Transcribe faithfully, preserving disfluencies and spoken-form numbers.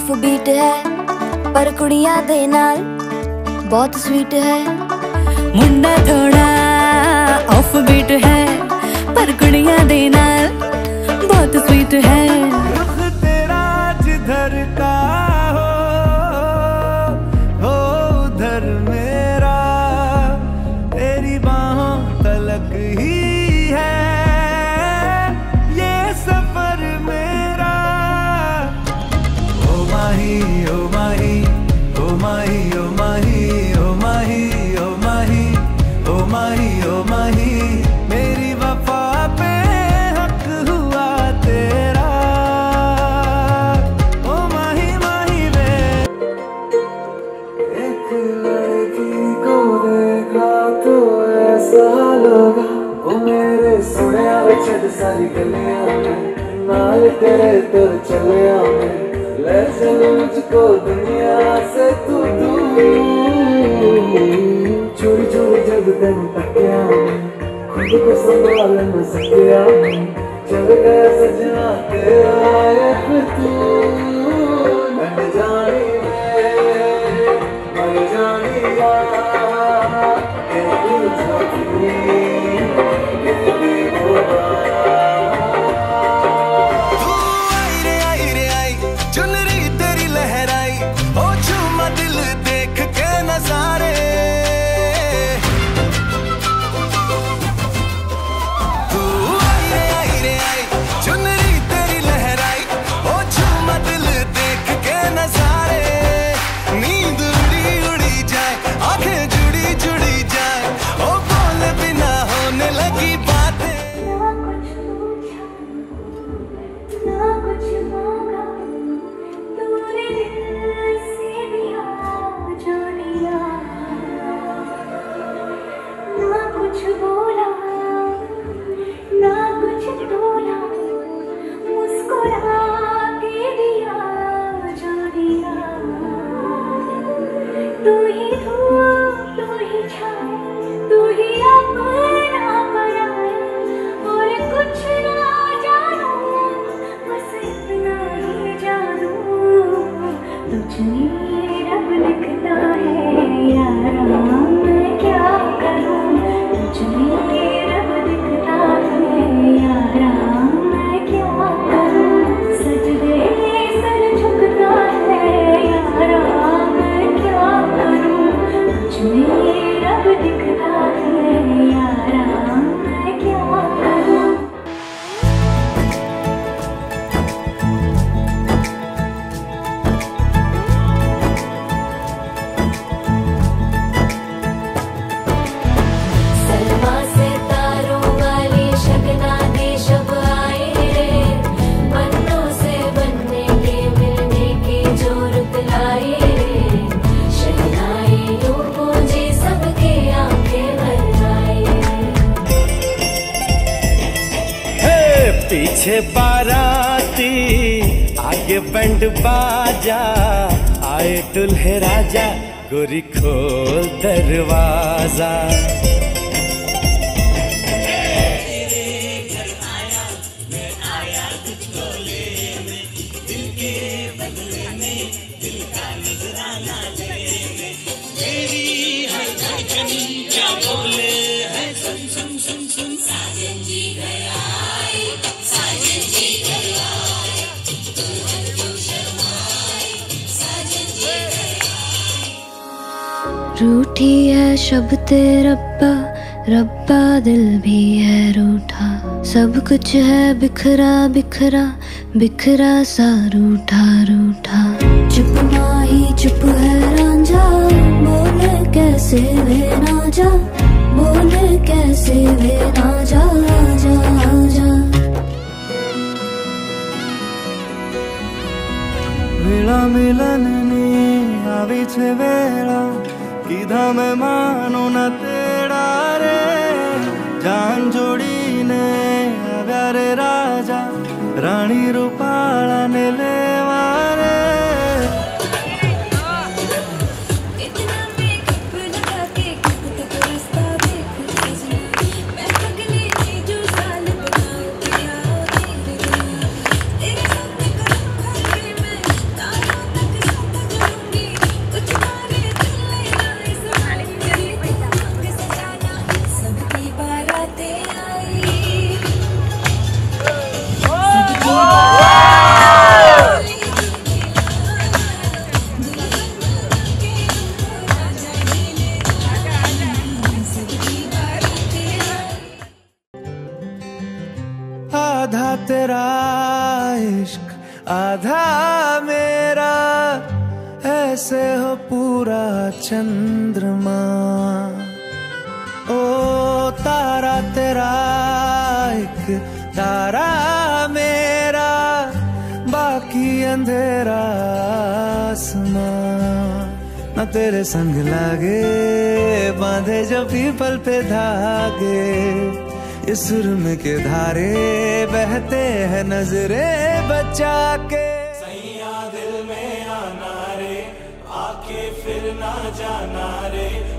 Off beat है पर कुड़ियां दे नाल बहुत स्वीट है। मुंडा थोड़ा ऑफ बीट है पर कुड़ियां दे नाल बहुत स्वीट है। रुख तेरा जिधर का हो, हो उधर मेरा, तेरी बाहों तलक ही है ये सफर मेरा। ओ माही ओ माही ओ माही ओ माही ओ माही ओ माही ओ माही ओ माही, मेरी वफा पे हक हुआ तेरा। ओ माही माही वे। एक लड़की को देखा तो ऐसा लगा वो मेरे सुनिया छड़ सारी गलियां में, नाल तेरे तुर चलिया में, ले चल मुझको दुनिया से तू दूर। चोरी चोरी जब तेन तकिया खुद को संभाल न सकिया, चल गया सजना तेरा एक तू। बन जानी मैं मर जानी यार, तेरी जाती तेरी बोला। तू आई रे आई रे आई, चुनरी तेरी लहराई, ओ झूमा दिल देख के नजारे। तू आई रे आई रे आई, चुनरी तेरी लहराई, ओ झूमा दिल देख के नजारे। नींद उड़ी उड़ी जाए, आंखें जुड़ी जुड़ी जाए, ओ बोले बिना होने लगी बातें। ना कुछ पूछा ना कुछ मांगा, तूने दिल से दिया जो दिया। ना कुछ बोला ना कुछ तोला, मुस्कुरा के दिया जो दिया। तू ही धूप तू ही छाया, तू ही अपना पराया, और कुछ ना जानू बस इतना ही जानू। तुझ में रब लिखता है यारा, मैं क्या करूं। तुझ में रब लिखता है यारा, मैं क्या करूं। सजदे सर झुकता है यारा, मैं क्या करूं। तुझ में रब लिखता है यारा, मैं क्या करूं। सलमा से तारों वाली शगना दे शब आए रे, बन्नों से बनने के मिलने के जो रुत लाए रे। शहनाई यूं गूंजी सबके आंखें भर आए। हे पीछे बाराती आगे बैंड बाजा, आए दुल्हे राजा गोरी खोल दरवाजा। रूठी है शब्द रब्बा, रब्बा दिल भी है रूठा। सब कुछ है बिखरा बिखरा, बिखरा सा रूठा रूठा। चुप माही चुप है रांझा, बोले कैसे वे ना जा, बोले कैसे वे ना जा जा जा। वेला मिलननी आवी छे वेला, कीधा मैं मानो न तेड़ा रे। जान जोड़ी ने आव्या रे राजा, रानी रूपाला ने लेवा रे। इतना मेकअप लगा के कब तक रास्ता देख सजना, मैं पगली थी जो साल बनाऊं तेरा तेरे तेरे साथ करूं खाके मैं तारों पे तेरा इश्क आधा मेरा, ऐसे हो पूरा चंद्रमा। ओ तारा तेरा एक तारा मेरा, बाकी अंधेरा आसमां। न तेरे संग लागे बांधे जो पीपल पे धागे, इस सुरम के धारे बहते हैं नजरे बचा के। सैया दिल में आना रे, आके फिर ना जाना रे,